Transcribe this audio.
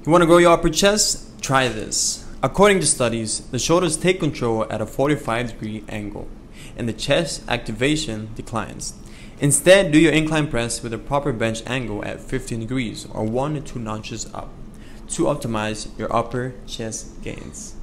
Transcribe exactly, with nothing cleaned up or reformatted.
You want to grow your upper chest? Try this. According to studies, the shoulders take control at a forty-five degree angle, and the chest activation declines. Instead, do your incline press with a proper bench angle at fifteen degrees or one to two notches up to optimize your upper chest gains.